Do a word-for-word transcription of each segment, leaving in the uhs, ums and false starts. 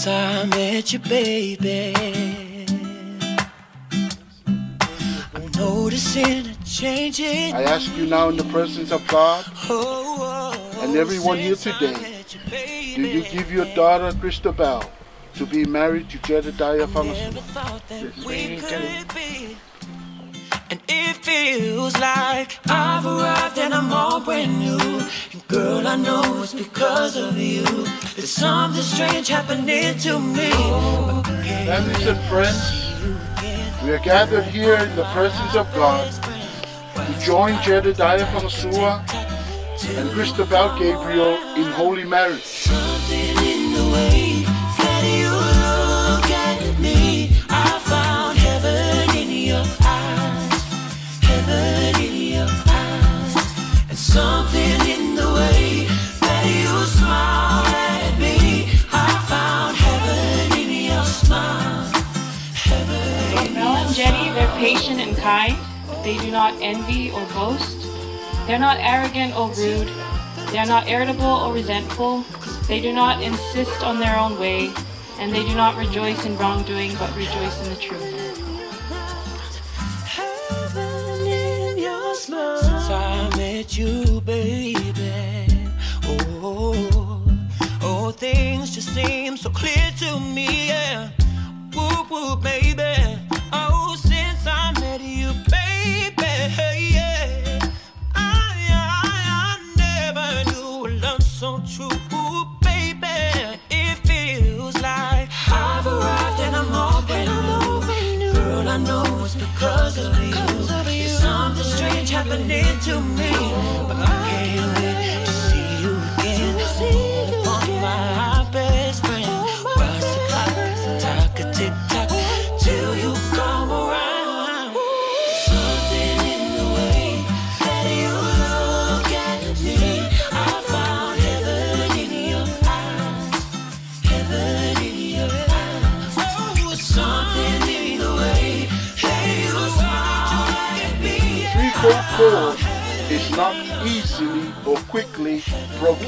since I met you, baby. I'm noticing a change in I ask you now in the presence of God and everyone here today, do you give your daughter Christabel to be married to Jedediah Fangasua? Yes. And it feels like I've arrived and I'm all brand new. And girl, I know it's because of you. There's something strange happening to me. Families and friends, we are gathered here in the presence of God to join Jedediah Fangasua and Christabel Gabriel in holy marriage. Something in the way that you look at me, I found heaven in your eyes, heaven in your eyes. And something in the way that you smile at me, I found heaven in your smile, heaven in Mel and Jenny, they're patient and kind. They do not envy or boast. They're not arrogant or rude. They are not irritable or resentful. They do not insist on their own way, and they do not rejoice in wrongdoing, but rejoice in the truth. Heaven in your smile. Since I met you, baby, oh, oh, things just seem so clear to me, yeah. Whoop, whoop, baby. Oh, since I met you, baby, yeah. So true, baby. It feels like I've arrived and I'm all brand new. Girl, I know it's because of you. There's something strange happening to me, but I can't wait to see you again. On my best friend, watch the clock, talk a tick tock till you come around. Something in the way that you look at me, I found. Three-fold cord is not easily or quickly broken.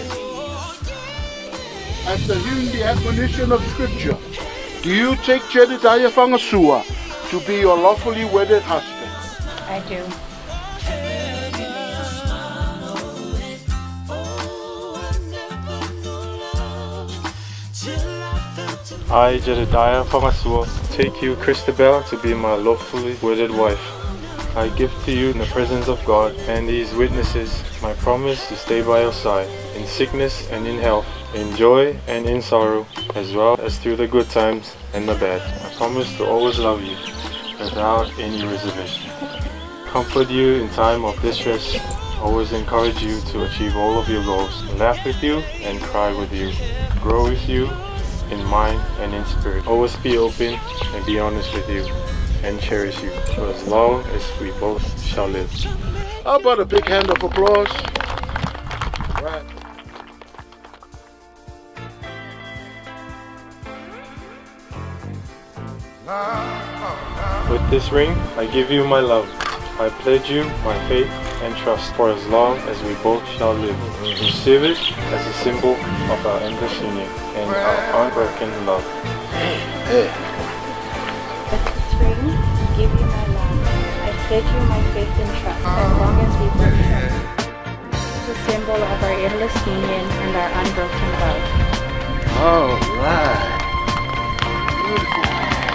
After hearing the admonition of Scripture, do you take Jedediah Fangasua to be your lawfully wedded husband? I do. I, Jedediah Fangasua, take you, Christabel, to be my lawfully wedded wife. I give to you in the presence of God and these witnesses my promise to stay by your side, in sickness and in health, in joy and in sorrow, as well as through the good times and the bad. I promise to always love you, without any reservation. Comfort you in time of distress, always encourage you to achieve all of your goals, laugh with you and cry with you, grow with you in mind and in spirit, always be open and be honest with you, and cherish you for as long as we both shall live. How about a big hand of applause? Right. With this ring, I give you my love. I pledge you my faith and trust for as long as we both shall live. Receive it as a symbol of our endless union and our unbroken love. Hey. Ring, I give you my love. I pledge you my faith and trust as long as we both shall live. It's a symbol of our endless union and our unbroken love. All right. Beautiful.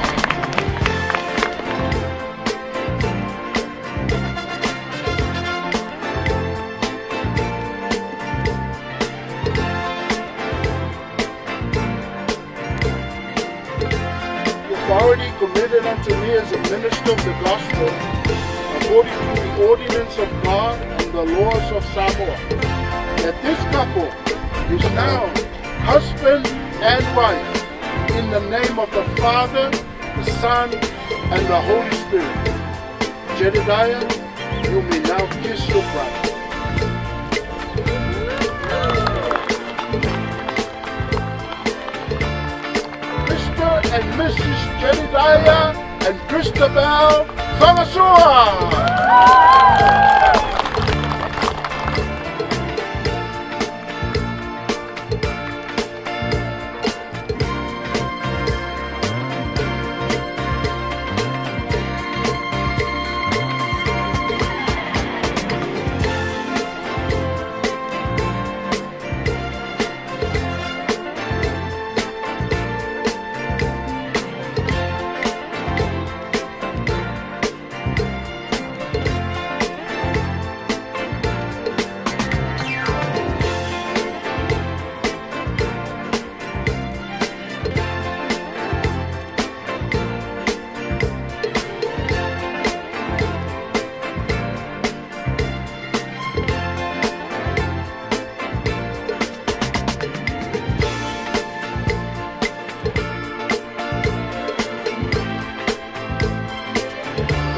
Already committed unto me as a minister of the gospel, according to the ordinance of God and the laws of Samoa, that this couple is now husband and wife in the name of the Father, the Son, and the Holy Spirit. Jedediah, you may now kiss your bride. And Missus Jedediah and Christabel Fangasua.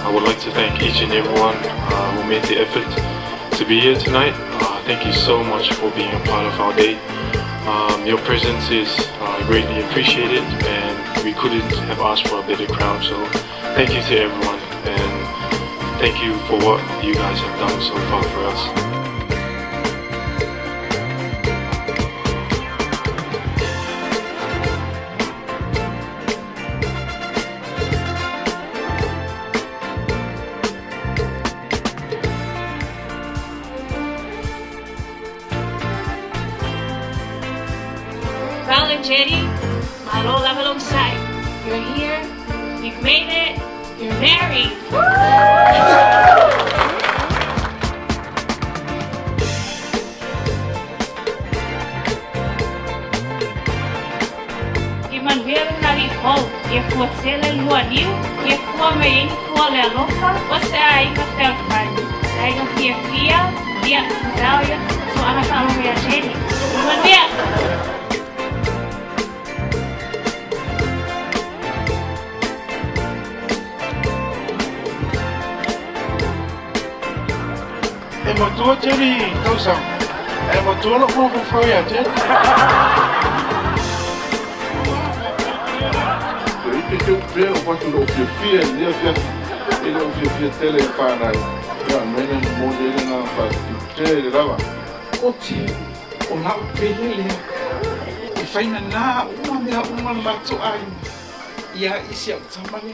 I would like to thank each and everyone uh, who made the effort to be here tonight. Uh, thank you so much for being a part of our day. Um, your presence is uh, greatly appreciated, and we couldn't have asked for a better crowd. So thank you to everyone, and thank you for what you guys have done so far for us. Val and Jenny, my Lord love alongside. You're here, you've made it, you're married. Iman vera na rifo, ye fuatele luaniu, ye fua me ini fua le alofa, wase a inga felfai. A inga fia fia, dia Italia, so ana fala me a Jenny. Iman vera. E matua Jenny, tau sang. E matua lo mo ko foi a Jenny. E que eu vejo o quanto o que fia, ele fia, ele o que fia tele para já mene modelo na faz. Tele lava. O ti o na pelele. E faina na uma mea uma lato ai. Ia isi au tamale.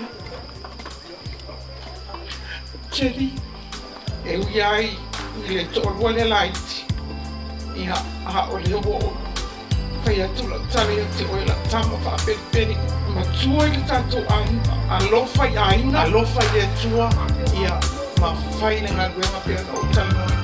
Jenny, eu iai ile tolua le laiti iha ha o le o fai atu la tari te o la tama fa peperi ma tua ile tato a alofa ia ina alofa ia tua ia ma fai le ngalwe ma pia o tala